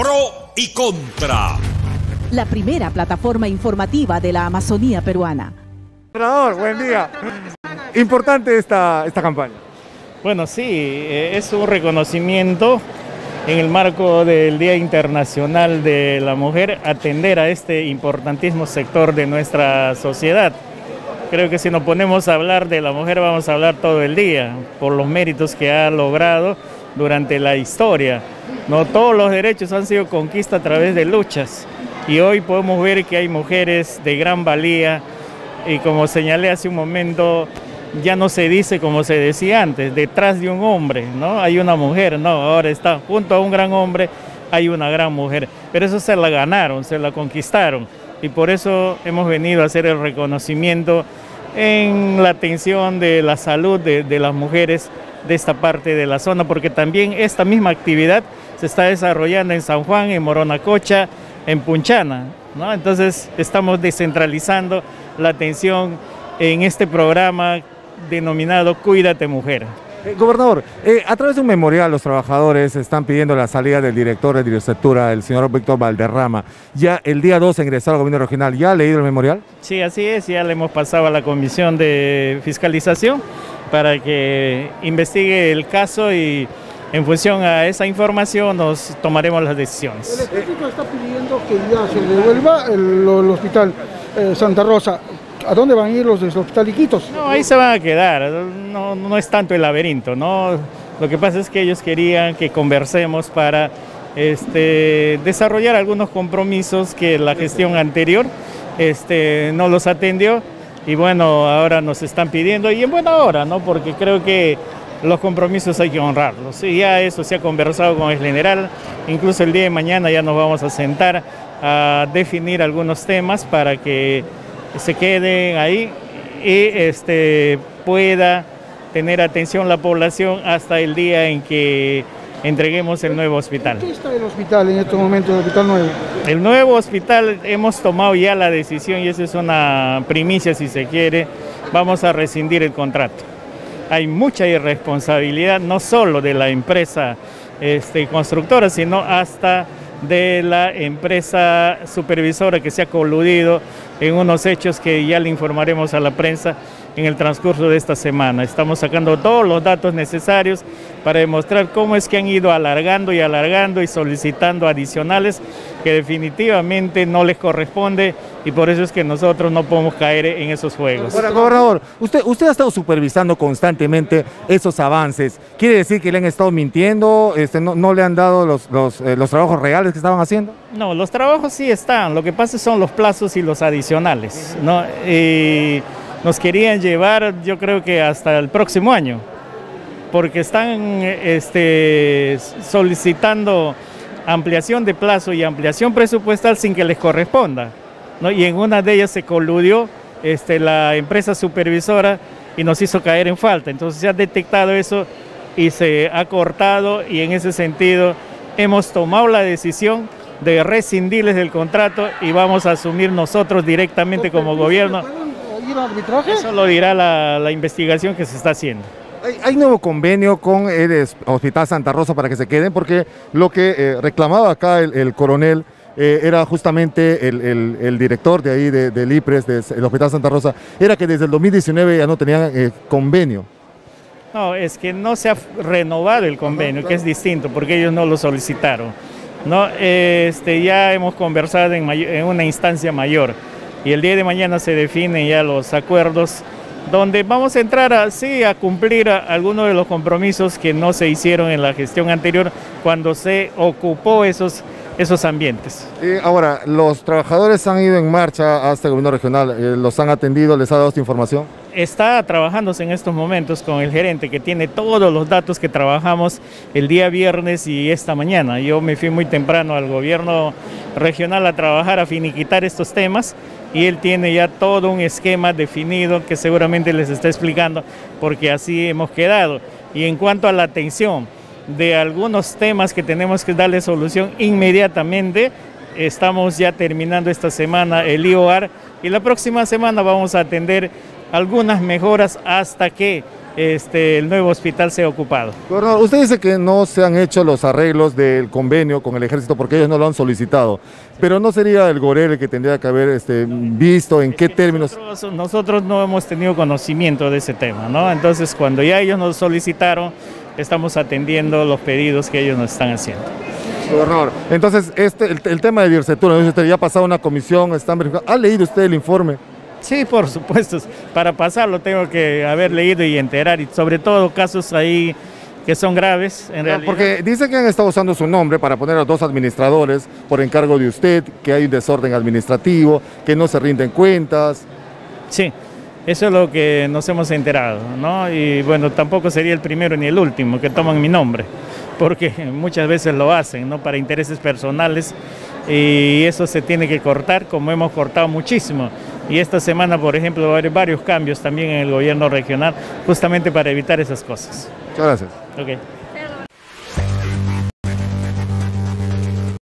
Pro y Contra. La primera plataforma informativa de la Amazonía peruana. Gobernador, buen día. Importante esta campaña. Bueno, sí, es un reconocimiento en el marco del Día Internacional de la Mujer, atender a este importantísimo sector de nuestra sociedad. Creo que si nos ponemos a hablar de la mujer vamos a hablar todo el día, por los méritos que ha logrado durante la historia. No todos los derechos han sido conquistas a través de luchas y hoy podemos ver que hay mujeres de gran valía y, como señalé hace un momento, ya no se dice como se decía antes, detrás de un hombre, ¿no? Hay una mujer, no, ahora está junto a un gran hombre, hay una gran mujer, pero eso se la ganaron, se la conquistaron y por eso hemos venido a hacer el reconocimiento en la atención de la salud de las mujeres de esta parte de la zona, porque también esta misma actividad se está desarrollando en San Juan, en Moronacocha, en Punchana, ¿no? Entonces estamos descentralizando la atención en este programa denominado Cuídate Mujer. Gobernador, a través de un memorial los trabajadores están pidiendo la salida del director de Dirección, el señor Víctor Valderrama. Ya el día 2 ingresó al gobierno regional. ¿Ya ha leído el memorial? Sí, así es, ya le hemos pasado a la Comisión de Fiscalización para que investigue el caso y en función a esa información nos tomaremos las decisiones. El ejército está pidiendo que ya se devuelva el hospital Santa Rosa. ¿A dónde van a ir los del hospital Iquitos? No, ahí se van a quedar, no es tanto el laberinto, ¿no? Lo que pasa es que ellos querían que conversemos para desarrollar algunos compromisos que la gestión anterior no los atendió y bueno, ahora nos están pidiendo y en buena hora, ¿no? Porque creo que los compromisos hay que honrarlos y ya eso se ha conversado con el general, incluso el día de mañana ya nos vamos a sentar a definir algunos temas para que se queden ahí y pueda tener atención la población hasta el día en que entreguemos el nuevo hospital. ¿Qué está el hospital en estos momentos, el hospital nuevo? El nuevo hospital hemos tomado ya la decisión y esa es una primicia si se quiere, vamos a rescindir el contrato. Hay mucha irresponsabilidad no solo de la empresa constructora, sino hasta de la empresa supervisora que se ha coludido en unos hechos que ya le informaremos a la prensa en el transcurso de esta semana. Estamos sacando todos los datos necesarios para demostrar cómo es que han ido alargando y solicitando adicionales que definitivamente no les corresponde y por eso es que nosotros no podemos caer en esos juegos. Ahora, gobernador, usted ha estado supervisando constantemente esos avances. ¿Quiere decir que le han estado mintiendo? ¿No le han dado los trabajos reales que estaban haciendo? No, los trabajos sí están. Lo que pasa son los plazos y los adicionales, ¿no? Nos querían llevar, yo creo que hasta el próximo año, porque están solicitando ampliación de plazo y ampliación presupuestal sin que les corresponda, ¿no? Y en una de ellas se coludió la empresa supervisora y nos hizo caer en falta. Entonces se ha detectado eso y se ha cortado y en ese sentido hemos tomado la decisión de rescindirles del contrato y vamos a asumir nosotros directamente como gobierno. ¿Ir a arbitraje? Eso lo dirá la investigación que se está haciendo. ¿Hay nuevo convenio con el Hospital Santa Rosa para que se queden? Porque lo que reclamaba acá el coronel era justamente el director de ahí, del IPRES, del Hospital Santa Rosa, era que desde el 2019 ya no tenían convenio. No, es que no se ha renovado el convenio, que es distinto, porque ellos no lo solicitaron, ¿no? Ya hemos conversado en una instancia mayor y el día de mañana se definen ya los acuerdos donde vamos a entrar a cumplir algunos de los compromisos que no se hicieron en la gestión anterior cuando se ocupó esos ambientes. Ahora, los trabajadores han ido en marcha hasta el gobierno regional, ¿los han atendido, les ha dado esta información? Está trabajándose en estos momentos con el gerente que tiene todos los datos que trabajamos el día viernes y esta mañana. Yo me fui muy temprano al gobierno regional a trabajar, a finiquitar estos temas y él tiene ya todo un esquema definido que seguramente les está explicando porque así hemos quedado. Y en cuanto a la atención de algunos temas que tenemos que darle solución inmediatamente, estamos ya terminando esta semana el IOAR y la próxima semana vamos a atender algunas mejoras hasta que el nuevo hospital sea ocupado. Gobernador, usted dice que no se han hecho los arreglos del convenio con el ejército porque ellos no lo han solicitado, pero ¿no sería el Gorel el que tendría que haber visto en qué términos? Nosotros no hemos tenido conocimiento de ese tema, ¿no? Entonces, cuando ya ellos nos solicitaron, estamos atendiendo los pedidos que ellos nos están haciendo. Gobernador, entonces el tema de Dircetura, usted ya ha pasado una comisión, están verificando. ¿Ha leído usted el informe? Sí, por supuesto, para pasarlo tengo que haber leído y enterar, y sobre todo casos ahí que son graves en realidad. Porque dice que han estado usando su nombre para poner a 2 administradores por encargo de usted, que hay un desorden administrativo, que no se rinden cuentas. Sí, eso es lo que nos hemos enterado, ¿no? Y bueno, tampoco sería el primero ni el último que toman mi nombre, porque muchas veces lo hacen, ¿no? Para intereses personales, y eso se tiene que cortar, como hemos cortado muchísimo. Y esta semana, por ejemplo, va a haber varios cambios también en el gobierno regional, justamente para evitar esas cosas. Muchas gracias. Okay.